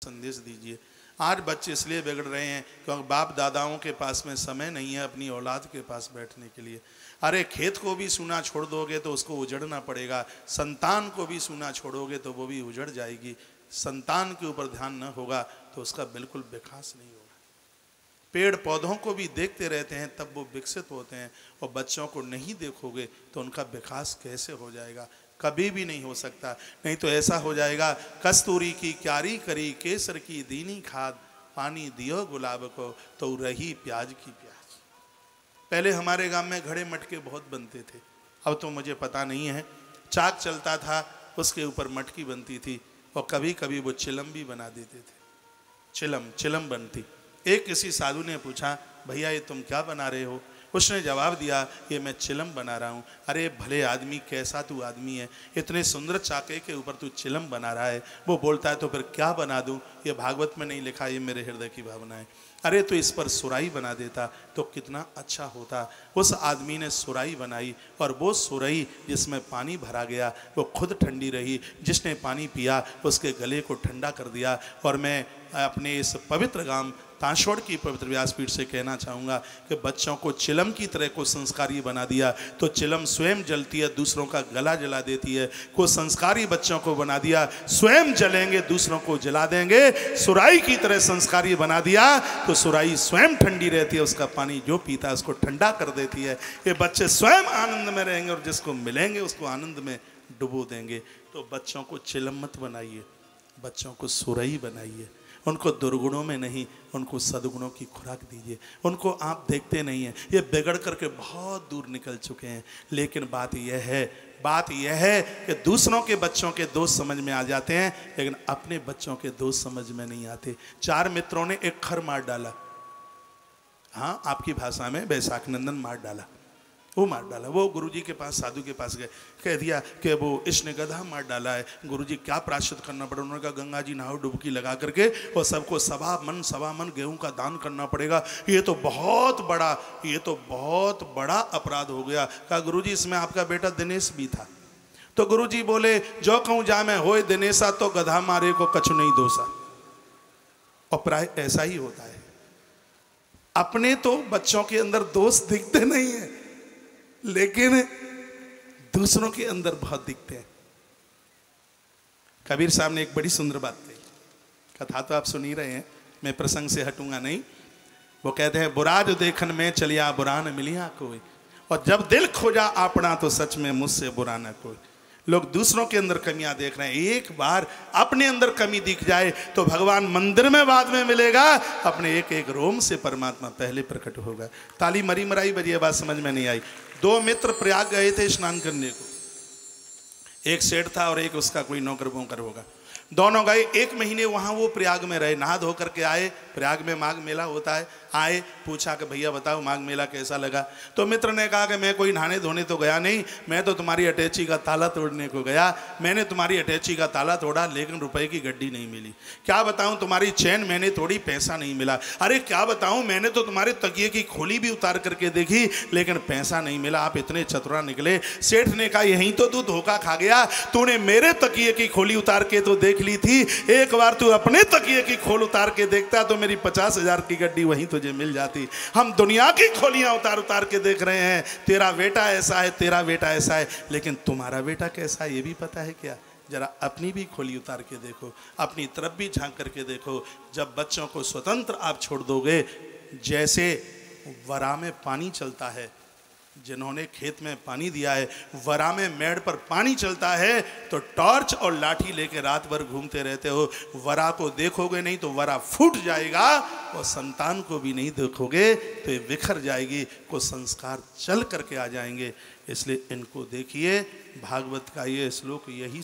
संदेश दीजिए। आज बच्चे इसलिए बिगड़ रहे हैं क्योंकि बाप दादाओं के पास में समय नहीं है अपनी औलाद के पास बैठने के लिए। अरे खेत को भी सूना छोड़ दोगे तो उसको उजड़ना पड़ेगा, संतान को भी सूना छोड़ोगे तो वो भी उजड़ जाएगी। संतान के ऊपर ध्यान न होगा तो उसका बिल्कुल विकास नहीं होगा। पेड़ पौधों को भी देखते रहते हैं तब वो विकसित होते हैं, और बच्चों को नहीं देखोगे तो उनका विकास कैसे हो जाएगा? कभी भी नहीं हो सकता। नहीं तो ऐसा हो जाएगा, कस्तूरी की क्यारी करी केसर की दीनी खाद, पानी दियो गुलाब को तो रही प्याज की प्याज। पहले हमारे गांव में घड़े मटके बहुत बनते थे, अब तो मुझे पता नहीं है। चाक चलता था, उसके ऊपर मटकी बनती थी, और कभी कभी वो चिलम भी बना देते थे। चिलम बनती। एक किसी साधु ने पूछा, भैया ये तुम क्या बना रहे हो? उसने जवाब दिया, ये मैं चिलम बना रहा हूँ। अरे भले आदमी, कैसा तू आदमी है, इतने सुंदर चाके के ऊपर तू चिलम बना रहा है। वो बोलता है तो फिर क्या बना दूँ? ये भागवत में नहीं लिखा, ये मेरे हृदय की भावना है। अरे तो इस पर सुराई बना देता तो कितना अच्छा होता। उस आदमी ने सुराई बनाई, और वो सुराई जिसमें पानी भरा गया वो खुद ठंडी रही। जिसने पानी पिया उसके गले को ठंडा कर दिया। और मैं अपने इस पवित्र गांव तांशोड़ की पवित्र व्यासपीठ से कहना चाहूँगा कि बच्चों को चिलम की तरह को संस्कारी बना दिया तो चिलम स्वयं जलती है, दूसरों का गला जला देती है। को संस्कारी बच्चों को बना दिया, स्वयं जलेंगे दूसरों को जला देंगे। सुराई की तरह संस्कारी बना दिया तो सुराई स्वयं ठंडी रहती है, उसका पानी जो पीता है उसको ठंडा कर देती है। ये बच्चे स्वयं आनंद में रहेंगे और जिसको मिलेंगे उसको आनंद में डुबो देंगे। तो बच्चों को चिलम मत बनाइए, बच्चों को सुराई बनाइए। उनको दुर्गुणों में नहीं, उनको सद्गुणों की खुराक दीजिए। उनको आप देखते नहीं हैं, ये बिगड़ करके बहुत दूर निकल चुके हैं। लेकिन बात यह है कि दूसरों के बच्चों के दोस्त समझ में आ जाते हैं, लेकिन अपने बच्चों के दोस्त समझ में नहीं आते। 4 मित्रों ने एक खर मार डाला, हाँ आपकी भाषा में बैसाख नंदन मार डाला, वो मार डाला। वो गुरुजी के पास, साधु के पास गए, कह दिया कि वो इसने गधा मार डाला है, गुरुजी क्या प्रायश्चित करना पड़ेगा? उन्होंने कहा गंगा जी नहाओ डुबकी लगा करके, और सबको सवा मन गेहूं का दान करना पड़ेगा। ये तो बहुत बड़ा अपराध हो गया। कहा गुरुजी इसमें आपका बेटा दिनेश भी था। तो गुरुजी बोले, जो कहूँ जा मैं होए दिनेशा तो गधा मारे को कछु नहीं दोषा। और प्राय ऐसा ही होता है, अपने तो बच्चों के अंदर दोस्त दिखते नहीं है, लेकिन दूसरों के अंदर बहुत दिखते हैं। कबीर साहब ने एक बड़ी सुंदर बात कही, कथा तो आप सुन ही रहे हैं, मैं प्रसंग से हटूंगा नहीं। वो कहते हैं, बुरा जो देखन में चलिया बुरा न मिलिया कोई, और जब दिल खोजा अपना तो सच में मुझसे बुरा न कोई। लोग दूसरों के अंदर कमियां देख रहे हैं, एक बार अपने अंदर कमी दिख जाए तो भगवान मंदिर में बाद में मिलेगा, अपने एक एक रोम से परमात्मा पहले प्रकट होगा। ताली मरी मराई बजी, बात समझ में नहीं आई। 2 मित्र प्रयाग गए थे स्नान करने को, एक सेठ था और एक उसका कोई नौकर वोकर होगा। दोनों गए, 1 महीने वहां वो प्रयाग में रहे, नहा धो करके आए। प्रयाग में माघ मेला होता है, आए, पूछा कि भैया बताओ माघ मेला कैसा लगा? तो मित्र ने कहा कि मैं कोई नहाने धोने तो गया नहीं, मैं तो तुम्हारी अटैची का ताला तोड़ने को गया। मैंने तुम्हारी अटैची का ताला तोड़ा लेकिन रुपए की गड्डी नहीं मिली। क्या बताऊं, तुम्हारी चैन मैंने तोड़ी, पैसा नहीं मिला। अरे क्या बताऊं, मैंने तो तुम्हारे तकिए की खोली भी उतार करके देखी लेकिन पैसा नहीं मिला। आप इतने चतुरा निकले। सेठ ने कहा यहीं तो तू धोखा खा गया, तूने मेरे तकिए की खोली उतार के तो देख ली थी, एक बार तू अपने तकिए की खोल उतार के देखता तो मेरी 50,000 की गड्डी वहीं तुझे मिल जाती। हम दुनिया की खोलियां उतार उतार के देख रहे हैं, तेरा बेटा ऐसा है, तेरा बेटा ऐसा है, लेकिन तुम्हारा बेटा कैसा है ये भी पता है क्या? जरा अपनी भी खोली उतार के देखो, अपनी तरफ भी झांक करके देखो। जब बच्चों को स्वतंत्र आप छोड़ दोगे, जैसे वरा में पानी चलता है, जिन्होंने खेत में पानी दिया है, वरा में मेड़ पर पानी चलता है तो टॉर्च और लाठी लेके रात भर घूमते रहते हो, वरा को देखोगे नहीं तो वरा फूट जाएगा, और संतान को भी नहीं देखोगे तो ये बिखर जाएगी, को संस्कार चल करके आ जाएंगे। इसलिए इनको देखिए, भागवत का ये श्लोक यही